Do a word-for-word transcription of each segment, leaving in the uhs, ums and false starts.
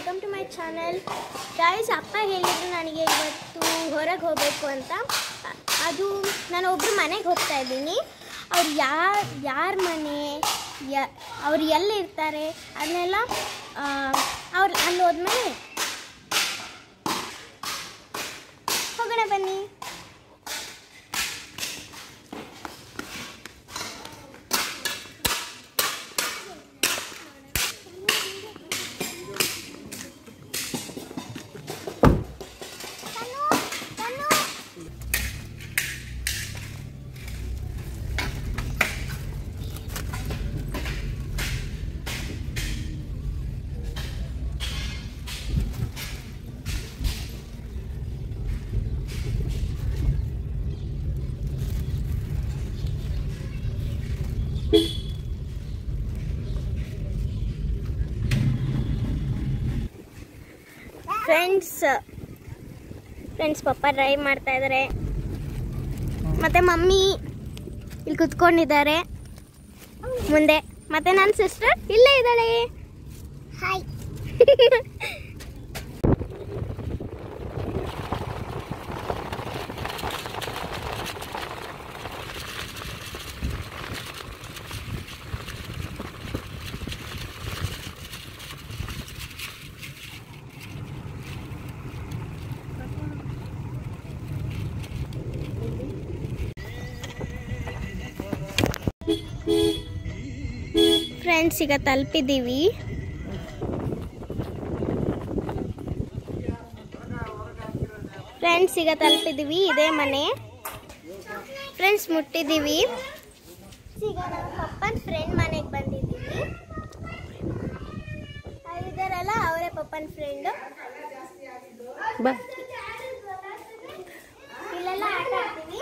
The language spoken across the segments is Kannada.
Welcome to my channel guys. ಅಪ್ಪ ಹೇಳಿದ್ರು ನನಗೆ ಇವತ್ತು ಹೊರಗೆ ಹೋಗಬೇಕು ಅಂತ. ಅದು ನಾನು ಒಬ್ಬರು ಮನೆಗೆ ಹೋಗ್ತಾ ಇದ್ದೀನಿ. ಅವ್ರು ಯಾರು ಯಾರ ಮನೆ, ಯ ಅವ್ರು ಎಲ್ಲಿರ್ತಾರೆ ಅದನ್ನೆಲ್ಲ ಅವ್ರು ಅಲ್ಲಿ ಹೋದ್ಮೇಲೆ ಹೋಗೋಣ ಬನ್ನಿ. ಫ್ರೆಂಡ್ಸ್ ಫ್ರೆಂಡ್ಸ್ ಪಪ್ಪ ಡ್ರೈವ್ ಮಾಡ್ತಾ ಇದ್ದಾರೆ, ಮತ್ತು ಮಮ್ಮಿ ಇಲ್ಲಿ ಕುತ್ಕೊಂಡಿದ್ದಾರೆ ಮುಂದೆ, ಮತ್ತು ನನ್ನ ಸಿಸ್ಟರ್ ಇಲ್ಲೇ ಇದ್ದಾಳೆ. ಹಾಯ್. ಫ್ರೆಂಡ್ಸ್ ಈಗ ತಲುಪಿದ್ದೀವಿ. ಫ್ರೆಂಡ್ಸ್ ಈಗ ತಲುಪಿದ್ದೀವಿ ಇದೇ ಮನೆ. ಫ್ರೆಂಡ್ಸ್ ಮುಟ್ಟಿದ್ದೀವಿ. ಈಗ ನಮ್ಮ ಪಪ್ಪನ ಫ್ರೆಂಡ್ ಮನೆಗೆ ಬಂದಿದ್ದೀವಿ. ಇದಾರಲ್ಲ ಅವರೇ ಪಪ್ಪನ ಫ್ರೆಂಡು. ಇಲ್ಲೆಲ್ಲ ಆಟ ಆಡ್ತೀವಿ.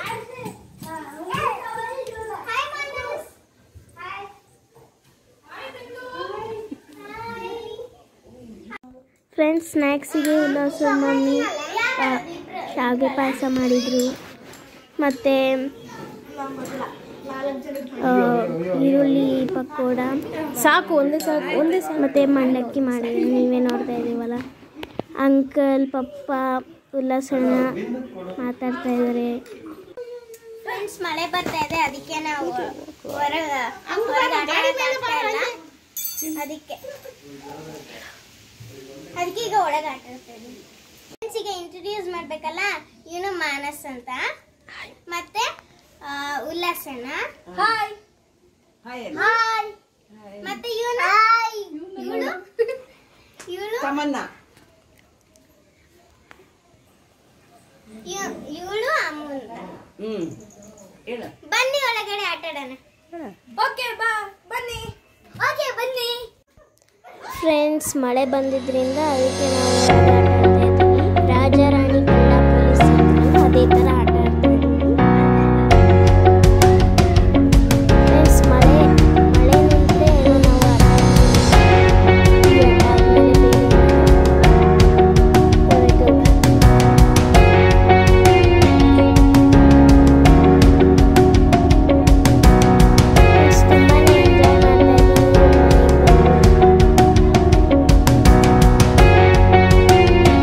ಫ್ರೆಂಡ್ಸ್ ಸ್ನ್ಯಾಕ್ಸಿಗೆ ಉಲ್ಲಾಸ ಮಮ್ಮಿ ಶಾವಿಗೆ ಪಾಯಸ ಮಾಡಿದರು, ಮತ್ತು ಈರುಳ್ಳಿ ಪಕೋಡ ಸಾಕು ಒಂದೇ ಸಾಕು ಒಂದೇ ಸಾಕು ಮತ್ತು ಮಂಡಕ್ಕಿ ಮಾಡಿದ್ರು. ನೀವೇ ನೋಡ್ತಾ ಇದ್ದೀವಲ್ಲ. ಅಂಕಲ್ ಪಪ್ಪ ಉಲ್ಲಾಸನ ಮಾತಾಡ್ತಾ ಇದ್ದಾರೆ. ಫ್ರೆಂಡ್ಸ್ ಮಳೆ ಬರ್ತಾ ಇದೆ, ಅದಕ್ಕೆ ನಾವು ಹೊರಗೆ ಅದಕ್ಕೆ ಅದಕ್ಕೆ ಈಗ ಒಳಗೆ ಆಟ ಆಡ್ತಾ ಇದ್ದೀನಿ. ಫ್ರೆಂಡ್ಸ್ ಈಗ ಇಂಟ್ರೊಡ್ಯೂಸ್ ಮಾಡಬೇಕಲ್ಲ, ಇವನು ಮಾನಸ್ ಅಂತ, ಮತ್ತೆ ಉಲ್ಲಾಸನ ಹಾಯ್ ಹಾಯ್, ಮತ್ತೆ ಇವನು ಇವಳು ಇವಳು ತಮನ್ನ, ಇವಳು ಅಮ್ಮು ಅಂತ. ಬನ್ನಿ ಒಳಗಡೆ ಆಟ ಆಡೋಣ. ಓಕೆ ಬಾ ಬನ್ನಿ. ಓಕೆ ಬನ್ನಿ. ಫ್ರೆಂಡ್ಸ್ ಮಳೆ ಬಂದಿದ್ದರಿಂದ ಅದಕ್ಕೆ ನಾವು ರಾಜ ರಾಣಿ ಕಳ್ಳ ಪೊಲೀಸ್ ಅದೇ ಥರ ಆಟ ಆಡ್ತಾ ಇದ್ದೀವಿ. ಫ್ರೆಂಡ್ಸ್ ಮಳೆ ಮಳೆ ನಿಂತರೆ ನಾವು ಆಟ ಆಡ್ತೀವಿ. ಆದಮೇಲೆ ಬೇರೆ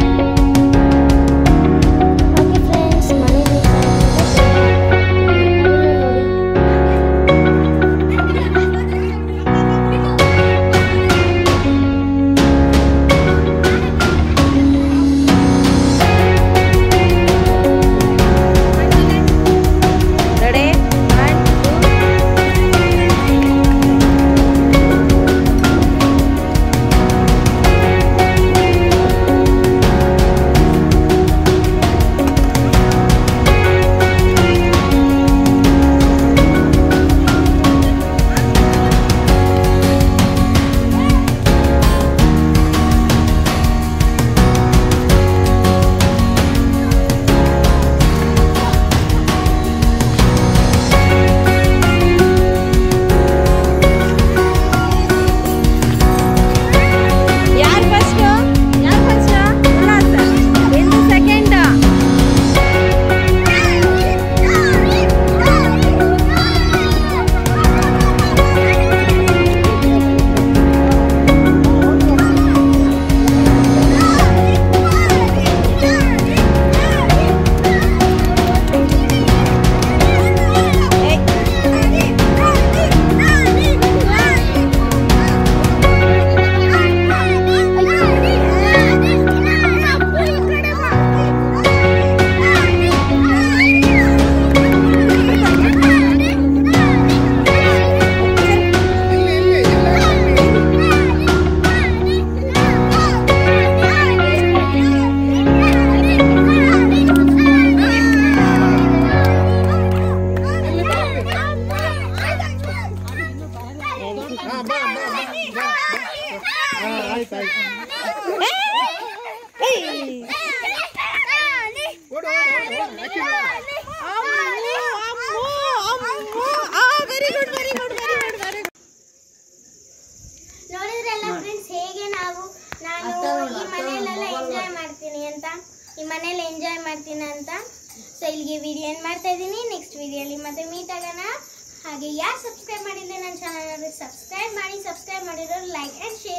ನೋಡಿದ್ರಲ್ಲ ಫ್ರೆಂಡ್ಸ್ ಹೇಗೆ ನಾವು ನಾನು ಈ ಮನೆಯಲ್ಲೆಲ್ಲ ಎಂಜಾಯ್ ಮಾಡ್ತೀನಿ ಅಂತ ಈ ಮನೇಲಿ ಎಂಜಾಯ್ ಮಾಡ್ತೀನಿ ಅಂತ. ಸೊ ಇಲ್ಲಿಗೆ ವಿಡಿಯೋ ಏನು ಮಾಡ್ತಾ ಇದ್ದೀನಿ. ನೆಕ್ಸ್ಟ್ ವಿಡಿಯೋಲಿ ಮತ್ತೆ ಮೀಟ್ ಆಗೋಣ. ಹಾಗೆ ಯಾರು ಸಬ್ಸ್ಕ್ರೈಬ್ ಮಾಡಿದ್ರೆ ನನ್ನ ಚಾನಲ್ ಸಬ್ಸ್ಕ್ರೈಬ್ ಮಾಡಿ, ಸಬ್ಸ್ಕ್ರೈಬ್ ಮಾಡಿರೋರು ಲೈಕ್ ಆ್ಯಂಡ್ ಶೇರ್